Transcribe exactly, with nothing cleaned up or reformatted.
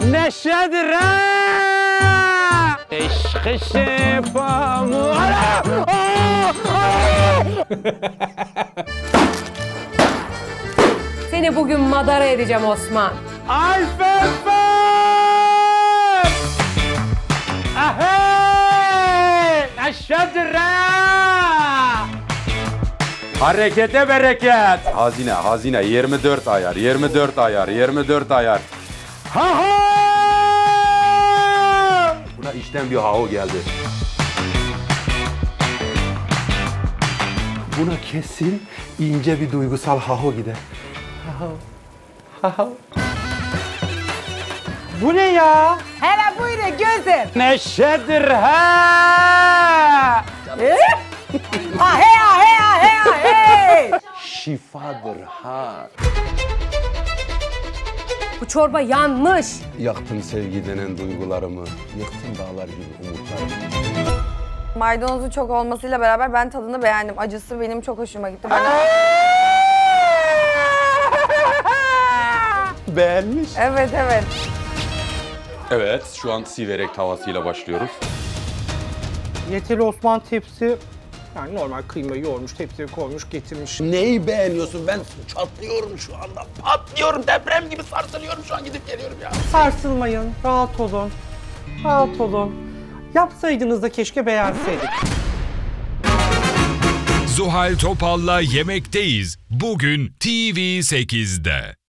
neşedir ha. Eşkı şefamu. Seni bugün madara edeceğim Osman. Alfefe! Ahey! Neşedir ha. Harekete bereket. Hazine, hazine. yirmi dört ayar, yirmi dört ayar, yirmi dört ayar. Ha ha! Buna içten bir ha geldi. Buna kesin ince bir duygusal haho gider. Haho. Haho. Bu ne ya? Hele buyurun gözüm. Neşedir ha! Ahey ahey ahey ahey. Şifadır ha! Bu çorba yanmış. Yaktın sevgi denen duygularımı, yıktın dağlar gibi umutlarımı. Maydanozun çok olmasıyla beraber ben tadını beğendim. Acısı benim çok hoşuma gitti. Ben... Beğenmiş. Evet, evet. Evet, şu an siverek tavasıyla başlıyoruz. Yeteli Osman tepsi, yani normal kıymayı yoğurmuş, tepsiye koymuş, getirmiş. Neyi beğeniyorsun? Ben çatlıyorum şu anda. Patlıyorum, deprem gibi sarsılıyorum şu an, gidip geliyorum ya. Sarsılmayın, rahat olun, rahat olun. Yapsaydınız da keşke beğenseydik. Zuhal Topal'la Yemekteyiz. Bugün T V sekizde.